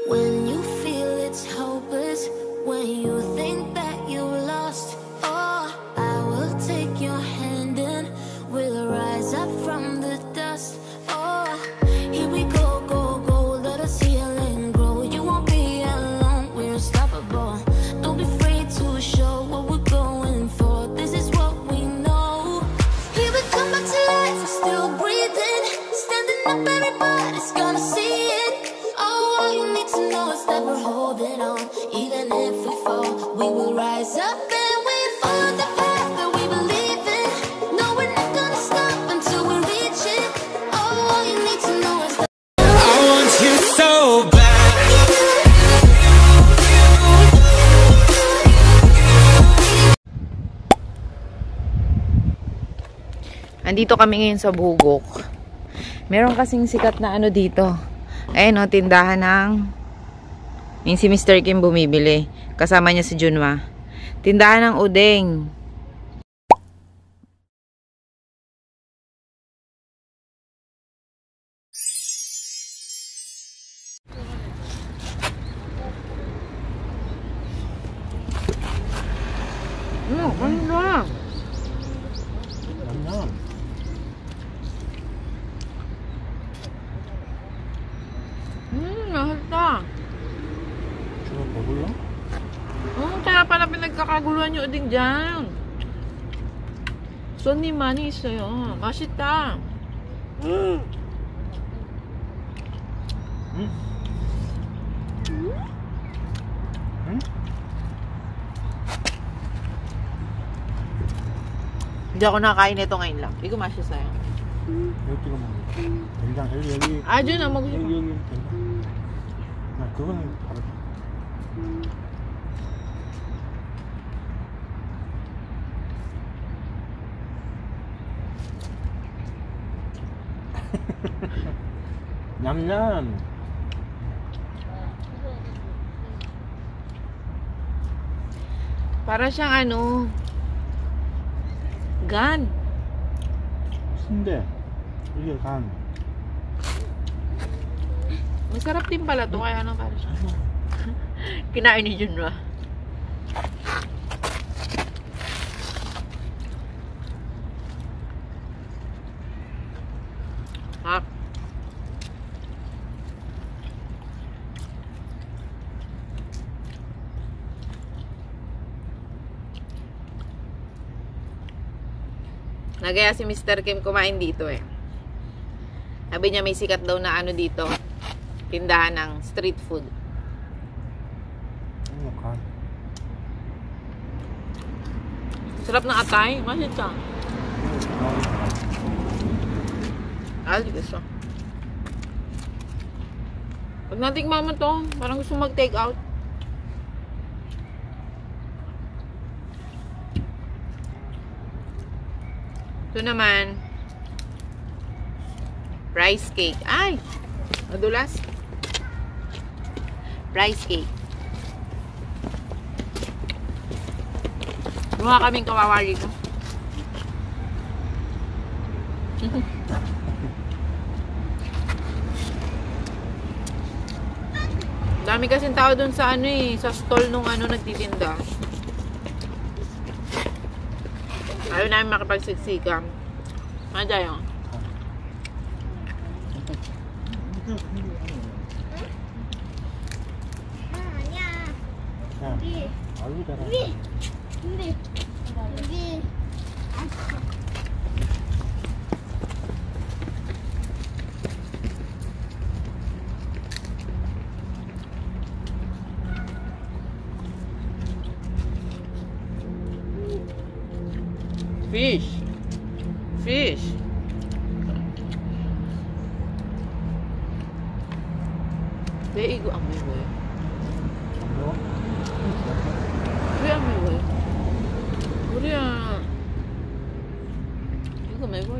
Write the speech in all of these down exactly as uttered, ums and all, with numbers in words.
When you feel it's hopeless, when you think that you lost, oh, I will take your hand and we'll rise up from the dust. Oh, here we go, go, go, let us heal and grow. You won't be alone, we're unstoppable. Don't be afraid to show what we're going for. This is what we know. Here we come back to life, we're still breathing. Standing up, everybody's gonna see it. Oh, all you need to know is that we're holding on. Even if we fall, we will rise up and we follow the path that we believe in. No, we're not gonna stop until we reach it. Oh, all you need to know is that I want you so bad. Andito kami ngayon sa Bugok. Meron kasing sikat na ano dito. Ayun o, tindahan ng yung si Mister Kim bumibili. Kasama niya si Junwa. Tindahan ng udeng. Hmm, ganda. Hmm, mahal. Cuma 먹을래? Oh, kaya pala pinagkakaguluhan yung uding dyan. 손님 많이 있어요. 맛있다. 음. 음. 음? Hindi ako nakain nito ngayon lang. Hindi ko masisaya. 여기 찍어 먹는 거. 된장 여기 여기. 아, 준 안 먹고 여기 싶어. 여기 된장. 나 그거는 다르다. 냠냠. Para siyang ano, gan. 순대. 이게 간. Masarap din pala to, kaya nang para siya. Kinain ni Junwa. Ha? Nagaya si Mister Kim kumain dito eh. Sabi niya may sikat daw na ano dito. Tindahan ng street food. 이거 간. Sarap ng atay. Masita. Ah, gusto. Pag natikman mo to, parang gusto mag-take out. Ito naman, rice cake. Ay! Madulas. Rice cake. Mukha kaming kawawa dito. Dami kasing tao dun sa ano eh, sa stall nung ano nagtitinda. Ayaw namin makipagsiksikan. Ano dyan? 야, 아이고 잘한다. 근데 여기 Fish. Fish. Để igo ang may way. 왜 안 매워요? 우리야 이거 매워요.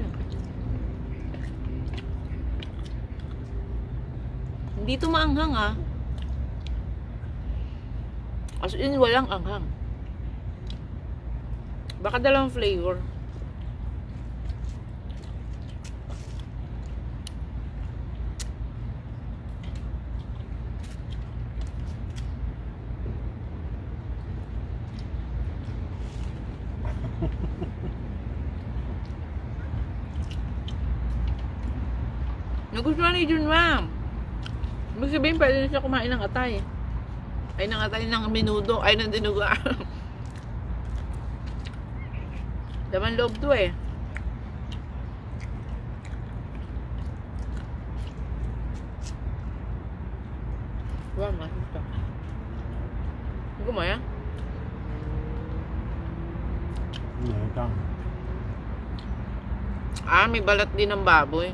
Hindi ito maanghang ah. As in walang anghang. Baka dalawang flavor. Nagustuhan ni Junwa. Ibig sabihin, pwede na siya kumain ng atay. Ay, ng atay ng minudo. Ay, ng dinuga. Laman loob to eh. Wow, masuk ka. Hindi kumaya? Negang. Ah, may balat din ng baboy.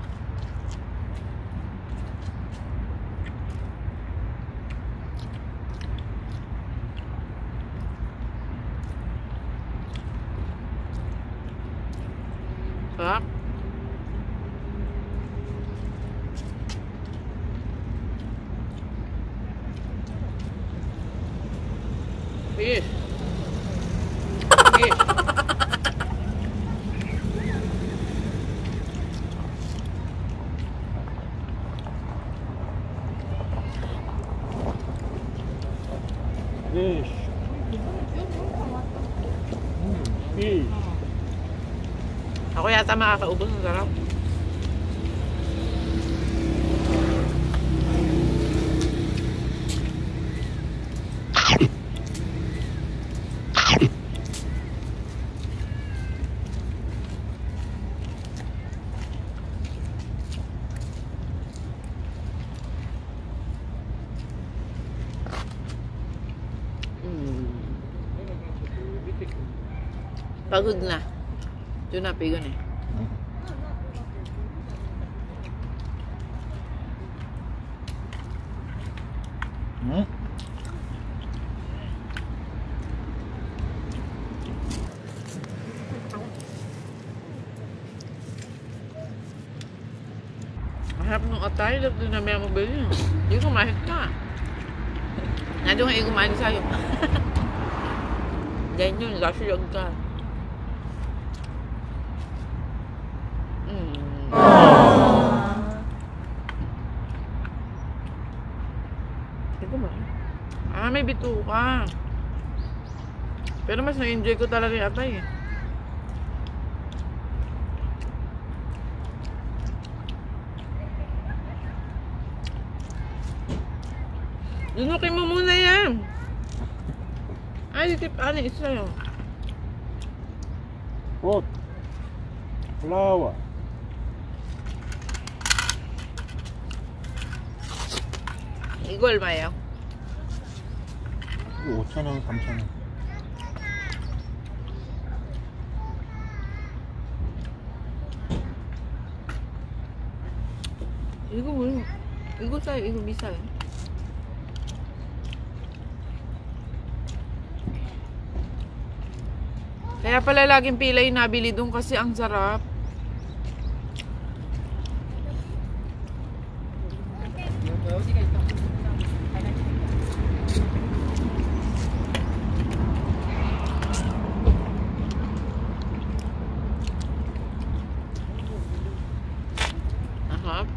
Sarap. Fish. Fish. Fish. Mm, fish. Ako yata makakaubos. Ang sarap. Pagod na. Ito na, pigon eh. Hmm? Mahirap nung atay. Lagdo na may mabili. Hindi ko mahit ka. Nga doon nga kumain sa'yo. Diyan yun. Lasyog ka. Ah, may bituka. Pero mas na-enjoy ko talaga yung atay eh. Dunukin mo muna yan. Ay, tip, ano, isa yun. Fruit. Flower. 이거 얼마예요? 이거 오천 원, 삼천 원. 이거 뭐, 이거 싸요? 이거 비싸요? Kaya pala laging pila yung nabili doon kasi ang sarap. Aha.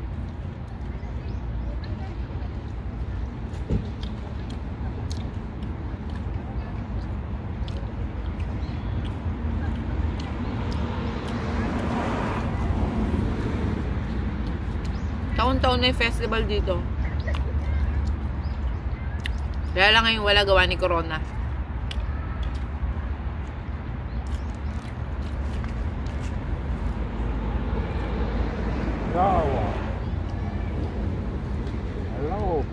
Taon-taon may festival dito. Kaya lang ngayon wala gawa ni Corona. Flower. Hello.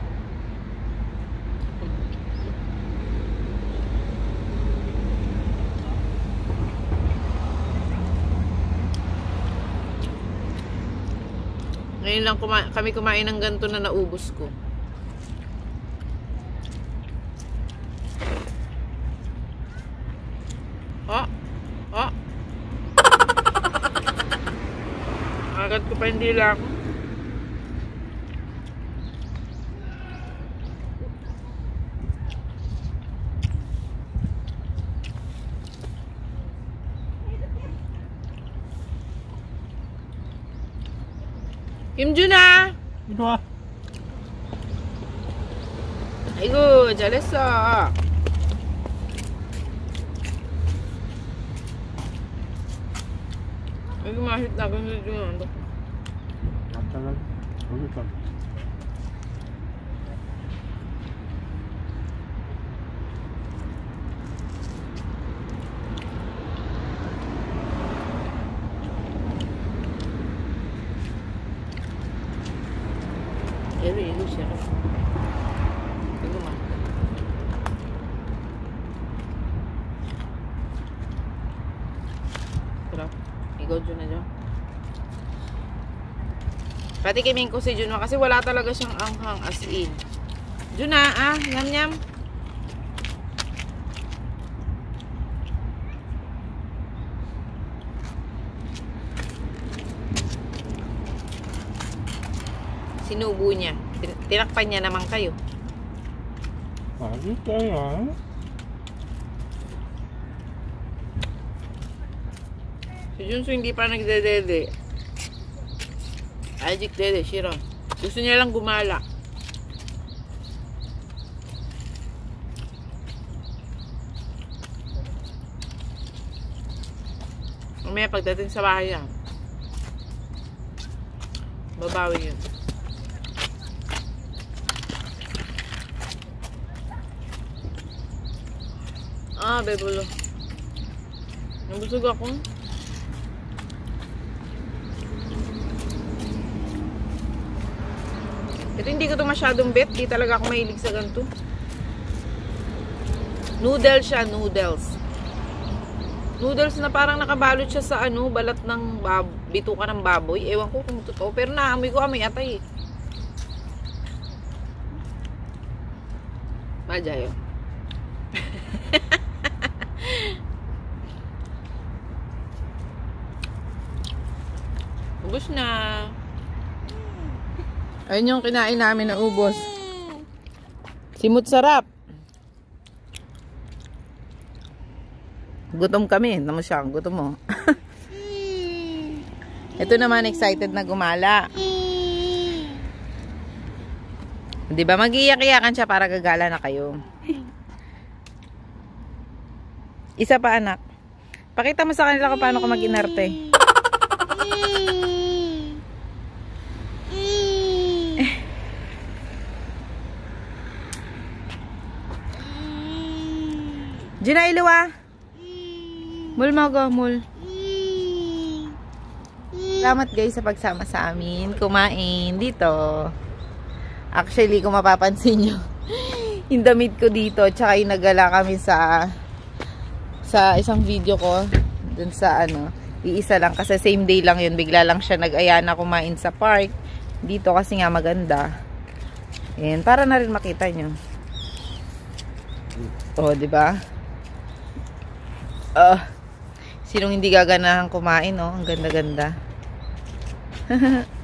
Ngayon lang kuma kami kumain ng ganito na naubos ko. Oh! Oh! Agad ko pa hindi lang. 김준아! 이리 와. 아이고 잘했어. 이거 맛있다. 근데 지금 안 돼. tagal. Ulit pa. Ero, ero siya. Ero man. Sarap. Ikaw dyan na dyan. Patikimin ko si Junwa kasi wala talaga siyang anghang as in. Juna, ah, yam yam. Sinubo niya. Tin- Tinakpan niya naman kayo. Bakit kaya? Si Junso hindi pa nagdedede. Ajik dede, Shiro. Gusto niya lang gumala. Mamaya pagdating sa bahay yan. Babawi yun. Ah, bebulo. Nabusog ako. Ito hindi ko to masyadong bet. Di talaga ako mahilig sa ganito. Noodles siya, noodles. Noodles na parang nakabalot siya sa ano, balat ng bab bituka ng baboy. Ewan ko kung totoo. Pero naamoy ko amoy atay eh. Majayo. Ubus na. Ayun yung kinain namin na ubos. Simut sarap. Gutom kami. Tama siya. Gutom mo. Ito naman excited na gumala. Di ba mag-iyak-iyakan siya para gagala na kayo. Isa pa anak. Pakita mo sa kanila kung paano ka mag-inarte. Gina ilawa. Mul mo go, mul. Salamat guys sa pagsama sa amin. Kumain dito. Actually, kung mapapansin nyo, yung damit ko dito, tsaka yung nagala kami sa sa isang video ko, dun sa ano, iisa lang, kasi same day lang yun. Bigla lang siya nag-aya na kumain sa park. Dito kasi nga maganda. Ayan, para na rin makita nyo. Oh, di ba? Uh, sinong hindi gaganahan kumain, oh? Ang ganda-ganda.